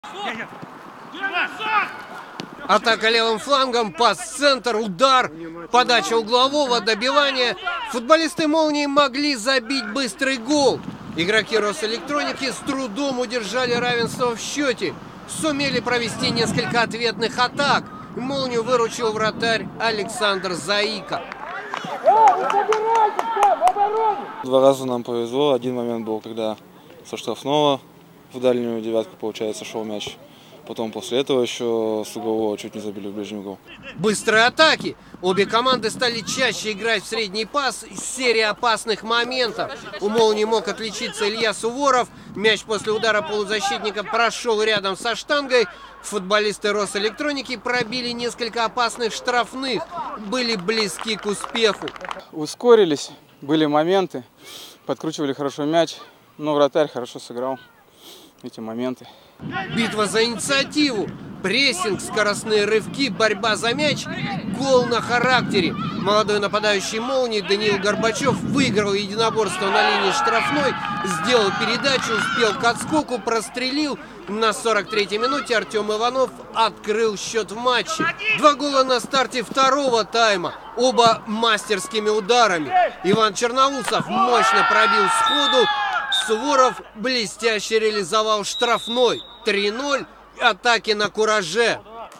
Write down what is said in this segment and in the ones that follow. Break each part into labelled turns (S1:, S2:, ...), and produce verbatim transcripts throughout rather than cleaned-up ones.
S1: Атака левым флангом, пас в центр, удар, подача углового, добивание. Футболисты «Молнии» могли забить быстрый гол. Игроки Росэлектроники с трудом удержали равенство в счете. Сумели провести несколько ответных атак. «Молнию» выручил вратарь Александр Заика.
S2: Два раза нам повезло. Один момент был, когда со штрафного в дальнюю девятку, получается, шел мяч. Потом после этого еще с углового чуть не забили в ближний угол.
S1: Быстрые атаки. Обе команды стали чаще играть в средний пас. Серия опасных моментов. У «Молнии» мог отличиться Илья Суворов. Мяч после удара полузащитника прошел рядом со штангой. Футболисты Росэлектроники пробили несколько опасных штрафных. Были близки к успеху.
S2: Ускорились, были моменты. Подкручивали хорошо мяч. Но вратарь хорошо сыграл эти моменты.
S1: Битва за инициативу, прессинг, скоростные рывки, борьба за мяч, гол на характере. Молодой нападающий «Молнии» Даниил Горбачев выиграл единоборство на линии штрафной, сделал передачу, успел к отскоку, прострелил. На сорок третьей минуте Артем Иванов открыл счет в матче. Два гола на старте второго тайма, оба мастерскими ударами. Иван Черноусов мощно пробил сходу. Суворов блестяще реализовал штрафной. три ноль. Атаки на кураже.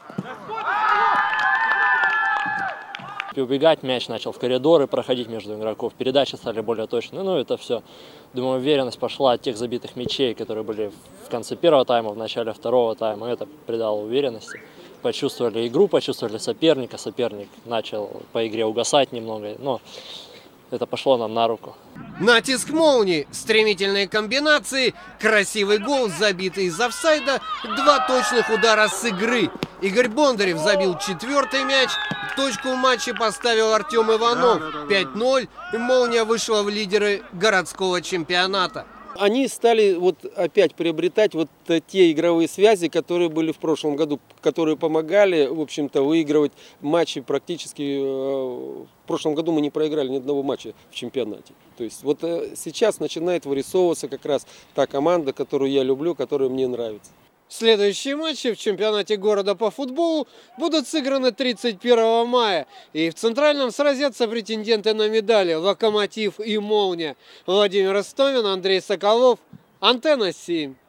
S3: Убегать мяч начал в коридоры, проходить между игроков. Передачи стали более точные. Ну, это все, думаю, уверенность пошла от тех забитых мячей, которые были в конце первого тайма, в начале второго тайма. Это придало уверенности. Почувствовали игру, почувствовали соперника. Соперник начал по игре угасать немного, но это пошло нам на руку.
S1: Натиск «Молнии», стремительные комбинации, красивый гол, забитый из офсайда, два точных удара с игры. Игорь Бондарев забил четвертый мяч, точку в матче поставил Артем Иванов. пять ноль, «Молния» вышла в лидеры городского чемпионата.
S4: Они стали вот опять приобретать вот те игровые связи, которые были в прошлом году, которые помогали, в общем-то, выигрывать матчи практически. В прошлом году мы не проиграли ни одного матча в чемпионате. То есть вот сейчас начинает вырисовываться как раз та команда, которую я люблю, которая мне нравится.
S1: Следующие матчи в чемпионате города по футболу будут сыграны тридцать первого мая. И в Центральном сразятся претенденты на медали «Локомотив» и «Молния». Владимир Истомин, Андрей Соколов, Антенна семь.